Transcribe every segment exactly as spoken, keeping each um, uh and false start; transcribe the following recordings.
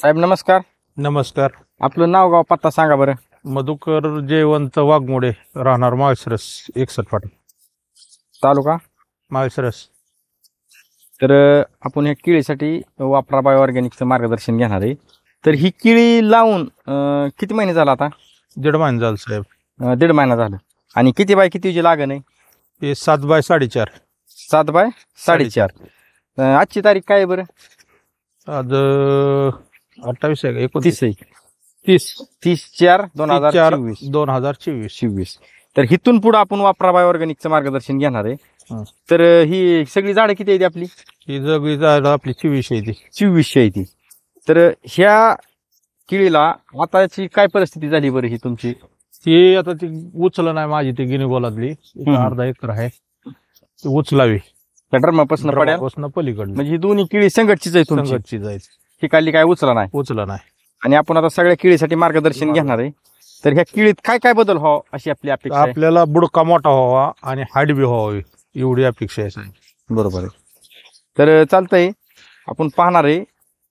साहेब नमस्कार. नमस्कार. आपलं नाव गाव पत्ता सांगा बरं. मधुकर जयवंत वाघमोडे, राहणार माळशिरस, एकसठ फाटा, तालुका माळशिरस. तर अ, आपण ह्या केळीसाठी वापरा बायो ऑर्गॅनिकचं मार्गदर्शन घेणार आहे. तर ही केळी लावून अ, किती महिने झाला आता? दीड महिना झालं साहेब. अ, दीड महिना झालं. आणि किती बाय कितीची लागण आहे? हे सात बाय साडेचार. सात बाय साडेचार. अ, आजची तारीख काय आहे बरं? आज अं, अठ्ठावीस आहे का एकोणतीस? तीस आहे. तीस तीस चार दोन हजार चार चोवीस दोन हजार चोवीस. चोवीस. तर हिथून पुढे आपण वापरा बायो ऑर्गॅनिकचं मार्गदर्शन घेणार आहे. हं. तर अ, ही सगळी झाडं किती आहेत आपली? ही जगली झालं आपली चोवीस आहे ती. चोवीसशे आहे ती. तर अ, ह्या केळीला आताची काय परिस्थिती झाली बरं ही तुमची? ती आता ती उचलं नाही माझी, ती गिनीगोलातली एक हम्म. अर्धा एकर आहे, ती उचलावी त्या ड्रमापासून पड्या ड्रमापासून पलीकडलं म्हणजे ही दोन्ही केळी संघटचीच आहे तुमची. संघटची जायची. ही काढली काय उचला नाही. उचलं नाही. आणि आपण आता सगळ्या केळीसाठी मार्गदर्शन घेणार आहे. तर ह्या केळीत काय काय बदल व्हावं अशी आपली अपेक्षा आहे. आपल्याला बुडका मोठा व्हावा आणि हाईट बी व्हावी एवढी अपेक्षा आहे साहेब. बरोबर आहे. तर चालतंय, आपण पाहणार आहे.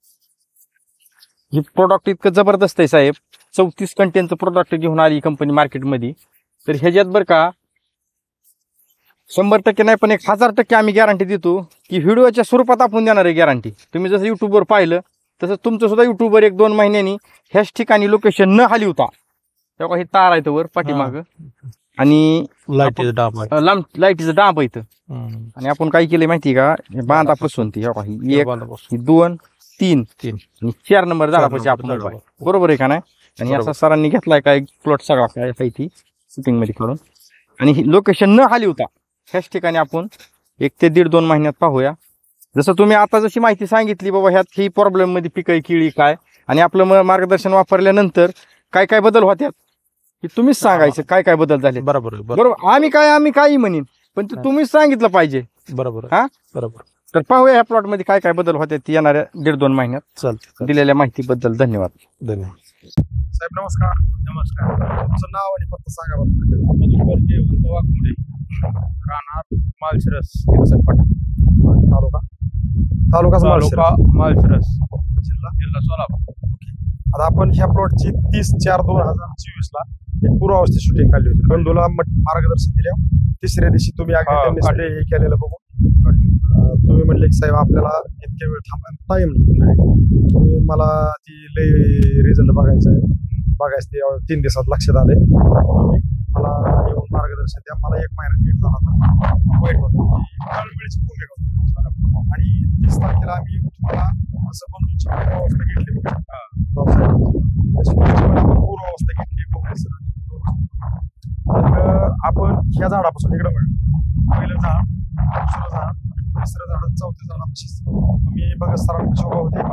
हे प्रोडक्ट इतकं जबरदस्त आहे साहेब. चौतीस कंटेनचं प्रोडक्ट घेऊन आली कंपनी मार्केटमध्ये. तर ह्याच्यात बरं का शंभर टक्के नाही पण एक हजार टक्के आम्ही गॅरंटी देतो की व्हिडिओच्या स्वरूपात आपण देणार आहे गॅरंटी. तुम्ही जसं युट्यूबवर पाहिलं तसं तुमचं सुद्धा युट्यूबवर एक दोन महिन्यांनी ह्याच ठिकाणी लोकेशन न खाली होता तेव्हा हे तार आहे वर पाठीमागं आणि लाईटीचा डाब आहे. लांब लाईटीचं डांब आहे इथं. हम्म. आणि आपण काय केलं माहिती का, हे बांधापासून ती हे ही एक बांधापासून. ही दोन तीन तीन. आणि चार नंबर झाडापाशी नंबर आपण झाडावर. उभा आहे. बरोबर आहे का नाही? आणि बरोबर. असा सरांनी घेतलाय काय प्लॉट सगळा काय आहे ती शूटिंग मध्ये काढून. आणि ही लोकेशन न खाली होता ह्याच ठिकाणी आपण एक ते दीड दोन महिन्यात पाहूया. जसं तुम्ही आता जशी माहिती सांगितली बाबा ह्यात ही प्रॉब्लेम मध्ये पिकं केळी काय आणि आपलं म- मार्गदर्शन वापरल्यानंतर काय काय बदल होत्यात की तुम्हीच सांगायचं काय काय बदल झाले. बरोबर आहे, बरोबर बरोबर. आम्ही काय आम्ही काही म्हणेन पण ते तुम्हीच सांगितलं पाहिजे. बरोबर आहे. हा? बरोबर. तर पाहूया ह्या प्लॉट मध्ये काय काय बदल होते ती येणाऱ्या दीड दोन महिन्यात. चालतं. दिलेल्या माहितीबद्दल धन्यवाद. धन्यवाद. साहेब नमस्कार. नमस्कार. तुमचं नाव आणि पत्ता सांगा बरं. मधुकर जयवंत वाघमोडे, राहणार माळशिरस, एकसठ फाटा, तालुका तालुका तालुका माळशिरस, जिल्हा. जिल्हा सोलापूर. आता आपण ह्या प्लॉटची तीस चार दोन हजार चोवीस ला एक पूर्वावस्थेत शूटिंग काढली होती. बंधूला मट- मार्गदर्शन दिल्या तिसऱ्या दिवशी तुम्ही अगदी हा, त्यांनी काढली. spray हे केलेलं बघून अं, तुम्ही म्हणले की साहेब आपल्याला इतक्या वेळ थांबा टाइम नाही. तुम्ही मला ती लय रिझल्ट बघायचा आहे बघायचं ते एवढं तीन दिवसात लक्षात आले. तुम्ही मला येऊन मार्गदर्शन द्या. मला एक महिना लेट झाला होता. वाईट होतं वेळेची भूमिका होती. आणि तीस तारखेला आम्ही येऊन तुम्हाला असं बंधूची पूर्वावस्था घेतली बघा. तशी तुमची पण आपण पूर्वावस्था घेतली बघा सर. तर आपण ह्या झाडापासून इकडं बघा, पहिलं झाड, दुसरं झाड, तिसरं झाड, चौथ्या झाडापाशी तुम्ही बघा सरांपाशी उभा होते.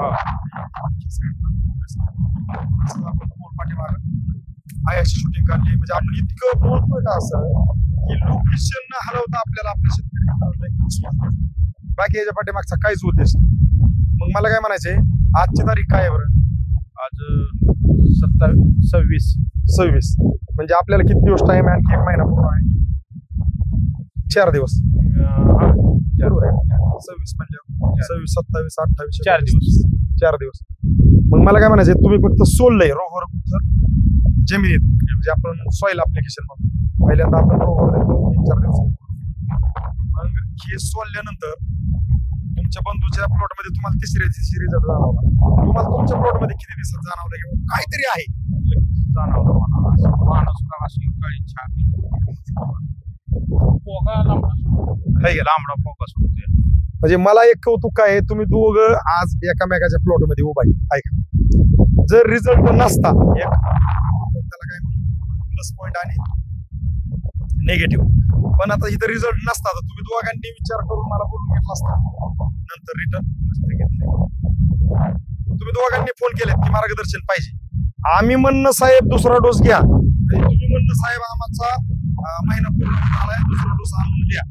असं आपण पूर्ण पाठीमागं आयाची शूटिंग काढली. म्हणजे आपण इतकं बोलतोय का असं की लोकेशन न हलवता आपल्याला आपल्या शेतकरी बाकी याच्या पाठीमागचा काहीच उद्देश नाही. मग मला काय म्हणायचंय, आजची तारीख काय आहे बरं? आज सत्तावीस सव्वीस सव्वीस. म्हणजे आपल्याला किती दिवस टाइम आहे? आणखी एक महिना पूर्ण आहे. चार दिवस बरोबर आहे. सव्वीस म्हणजे सव्वीस सत्तावीस अठ्ठावीस चार दिवस. चार दिवस. मग मला काय म्हणायचंय, तुम्ही फक्त सोललंय रोवर जमिनीत म्हणजे आपण सॉइल ऍप्लिकेशन म्हणून पहिल्यांदा आपण रोवर देतो तीन चार दिवस. मग हे सोलल्यानंतर तुमच्या बंधूच्या प्लॉट मध्ये तुम्हाला तिसऱ्या दिवशी रिझल्ट जाणवला. तुम्हाला तुमच्या प्लॉट मध्ये किती दिवसात जाणवलं की काहीतरी आहे? जाणवलं मला. असं माणूस का अशी काळी छाती पोका लांबडा सुटतो. है का? लांबडा पोका सुटतोय. म्हणजे मला एक कौतुक काय आहे, तुम्ही दोघं आज एकामेकाच्या प्लॉट मध्ये उभा आहे ऐका. जर रिझल्ट नसता एक त्याला काय प्लस पॉइंट आणि निगेटिव्ह, पण आता इथं रिझल्ट नसता तर तुम्ही दोघांनी विचार करून मला बोलून घेतला असता, नंतर रिटर्न नसतं घेतलं. तुम्ही दोघांनी फोन केलेत की मार्गदर्शन पाहिजे. आम्ही म्हणणं साहेब दुसरा डोस घ्या, आणि तुम्ही म्हणणं साहेब आमचा अं, महिना पूर्ण झालाय दुसरा डोस आणून द्या.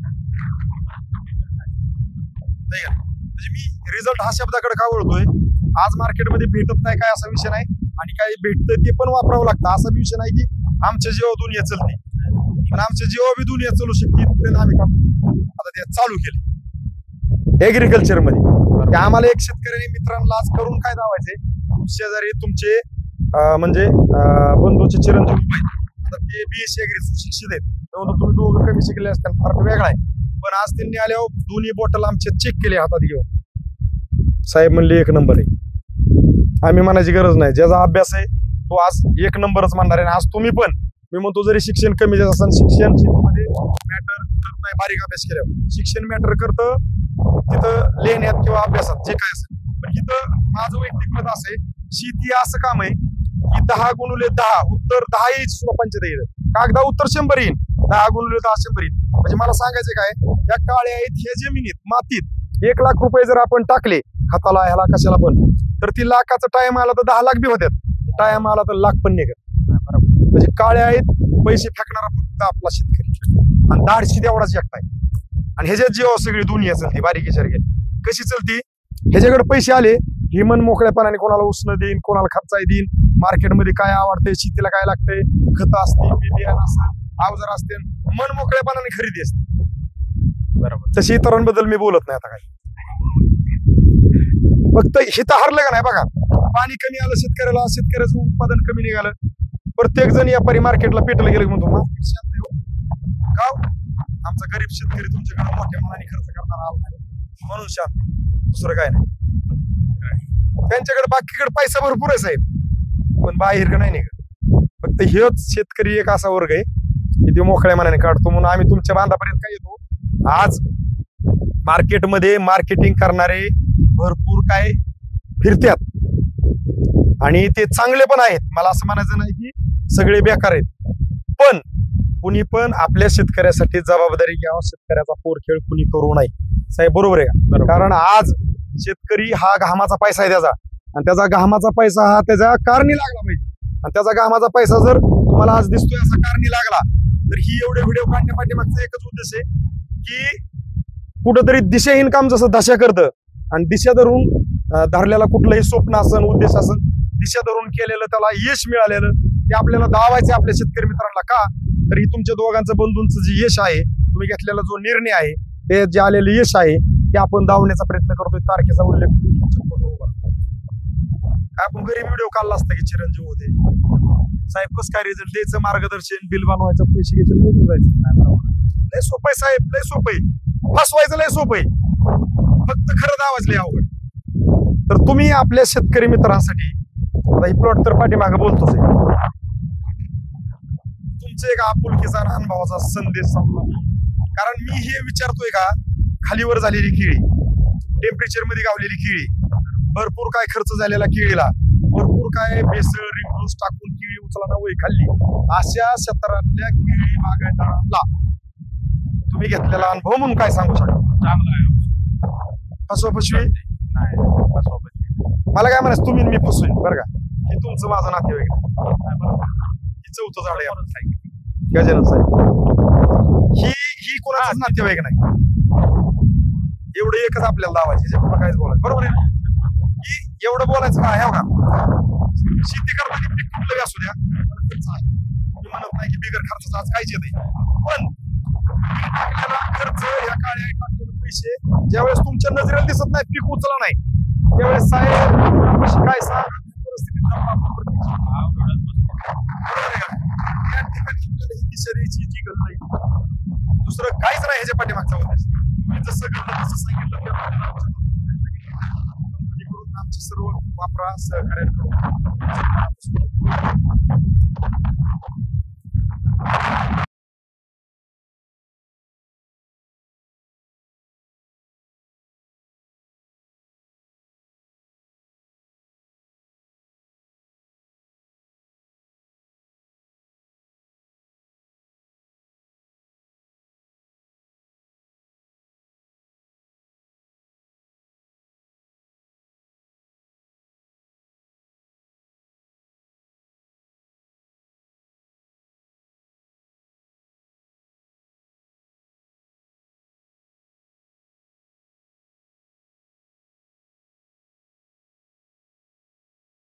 नाही का? म्हणजे मी रिझल्ट हा शब्दाकडे का वळतोय, आज मार्केटमध्ये भेटत नाही काय असा विषय नाही, आणि काही भेटतं ते पण वापरावं लागतं असा विषय नाही की आमच्या जीवा दुनिया चलते. पण आमच्या जीवा बी दुनिया चालू शकते इथपर्यंत आम्ही काम आता ते चालू केले ऍग्रिकल्चर मध्ये. की आम्हाला एक शेतकरी मित्रांना आज करून काय दावायचंय, शेजारी तुमचे अं, म्हणजे अं, बंधूचे चिरंजीव आहेत. आता ते बीएससी अग्री शिक्षित आहेत, त्यामुळे तुम्ही दोघं कमी शिकले असताना फरक वेगळा आहे. पण आज त्यांनी आल्यावर दोन्ही बॉटल आमचे चेक केले हातात घेऊन, साहेब म्हणले एक नंबर आहे. आम्ही म्हणायची गरज नाही, ज्याचा अभ्यास आहे तो आज एक नंबरच म्हणणार आहे. आज तुम्ही पण, मी म्हणतो जरी शिक्षण कमी जास्त असेल, शिक्षण शेतीमध्ये मॅटर करत नाही. बारीक अभ्यास केल्यावर शिक्षण मॅटर करतं तिथं लिहिण्यात किंवा अभ्यासात जे काय असेल. पण इथं माझं वैयक्तिक मत असे, शेती असं काम आहे की दहा गुणुले दहा उत्तर दहा येईल सुद्धा पंचायत येईल, कागदा उत्तर शंभर येईल, दहा गुणुले दहा शंभर येईल. म्हणजे मला सांगायचं काय, या काळ्या आहेत ह्या जमिनीत मातीत एक लाख रुपये जर आपण टाकले खताला ह्याला कशाला पण, तर ती लाखाचा टाइम आला तर दहा लाख बी होत्यात, टाइम आला तर लाख पण निघत. म्हणजे काळ्या आहेत पैसे फेकणारा फक्त आपला शेतकरी, आणि धाडशी तेवढाच एकटा आहे. आणि ह्याच्यात जेव्हा सगळी दुनिया चलती बारीकी सारखी कशी चलती, ह्याच्याकडे पैसे आले ही मन मोकळ्यापणाने कोणाला उष्ण देईन, कोणाला खर्चाय देईन, मार्केटमध्ये काय आवडतंय, शेतीला काय लागतंय, खत असते, बियाणं असतं, अवजार असते, मन मोकळ्यापणाने खरेदी असते. बरोबर, तशी इतरांबद्दल मी बोलत नाही आता काय. फक्त हित हरलं का नाही बघा, पाणी कमी आलं शेतकऱ्याला, शेतकऱ्याचं उत्पादन कमी निघालं, प्रत्येक जण व्यापारी मार्केटला पेटलं गेलं म्हणतो मार्केट शांत आहे हो. का हो? आमचा गरीब शेतकरी तुमच्याकडे मोठ्या मनाने खर्च करणार आला नाही म्हणून शांत, दुसरं काय नाही. त्यांच्याकडे बाकीकडे पैसा भरपूर आहे साहेब, पण बाहेर का नाही निघत. फक्त हेच शेतकरी एक असा वर्ग आहे की ते मोकळ्या मनाने काढतो. म्हणून आम्ही तुमच्या बांधापर्यंत काय येतो. आज मार्केटमध्ये मार्केटिंग करणारे भरपूर काय फिरत्यात, आणि ते चांगले पण आहेत. मला असं म्हणायचं नाही की सगळे बेकार आहेत, पण कुणी पण आपल्या शेतकऱ्यासाठी जबाबदारी घ्यावं, शेतकऱ्याचा पोरखेळ कुणी करू नये. साहेब बरोबर आहे का? कारण आज शेतकरी हा घामाचा पैसा आहे त्याचा, आणि त्याचा घामाचा पैसा हा त्याच्या कारणी लागला पाहिजे. आणि त्याचा घामाचा पैसा जर तुम्हाला आज दिसतोय असा कारणी लागला, तर ही एवढे व्हिडिओ काढण्यापाठीमागचा एकच उद्देश आहे की कुठंतरी दिशाहीन काम जसं दशा करतं, आणि दिशा धरून धरलेला कुठलंही स्वप्न असन, उद्देश असन, दिशा धरून केलेलं त्याला यश मिळालेलं ते आपल्याला दावायचं आपल्या शेतकरी मित्रांना. का तर ही तुमच्या दोघांचं बंधूंचं जे यश आहे, तुम्ही घेतलेला जो निर्णय आहे, ते जे आलेलं यश आहे ते आपण दावण्याचा प्रयत्न करतोय. तारखेचा उल्लेख काय आपण घरी व्हिडिओ काढला असता की चिरंजीव होते साहेब कसं काय रिझल्ट द्यायचं, मार्गदर्शन, बिल बनवायचं, पैसे घ्यायचं, निघून जायचं. लय सोपं आहे साहेब, लय सोपं आहे. फसवायचं लय सोपं आहे, फक्त खरं दावायचं लय अवघड. तर तुम्ही आपल्या शेतकरी मित्रांसाठी, आता ही प्लॉट तर पाठीमागे बोलतोच आहे, तुमचे एक आपुलकीचा अनुभवाचा संदेश सांगतो. कारण मी हे विचारतोय का, खालीवर झालेली केळी, टेम्परेचर मध्ये गावलेली केळी, भरपूर काय खर्च झालेला केळीला, भरपूर काय बेसळ रिफ्लूस टाकून केळी उचला वय खाल्ली, अशा क्षेत्रातल्या केळी बागायतदारांना तुम्ही घेतलेला अनुभव म्हणून काय सांगू शकता? चांगला आहे, फसवा फसवी नाही फसवा फसवी. मला काय म्हणायचं, तुम्ही मी फसवीन बरं का, हे तुमचं माझं नातेवाईक ही चौथं झाड आहे गजानन साहेब, ही ही कोणाचंच नातेवाईक नाही. एवढं एकच आपल्याला लावायचं, काहीच बोलायचं बरोबर आहे. की एवढं बोलायचं काय आहे का, शेती करताना पीक कुठलंही असू द्या खर्च आहे. मी म्हणत नाही की बिगर खर्चाचं आज काहीच येत आहे, पण खर्च या काळ्या टाकलेले पैसे ज्यावेळेस तुमच्या नजरेला दिसत नाही, पीक उचला नाही, त्यावेळेस साहेब काय सांग परिस्थितीत या ठिकाणी दिशा द्यायची जी गरज नाही, दुसरं काहीच नाही ह्याच्या पाठीमागचा उद्देश. मी जसं घडलं तसं सांगितलं आमचे सर्व वापरा सहकार्य करून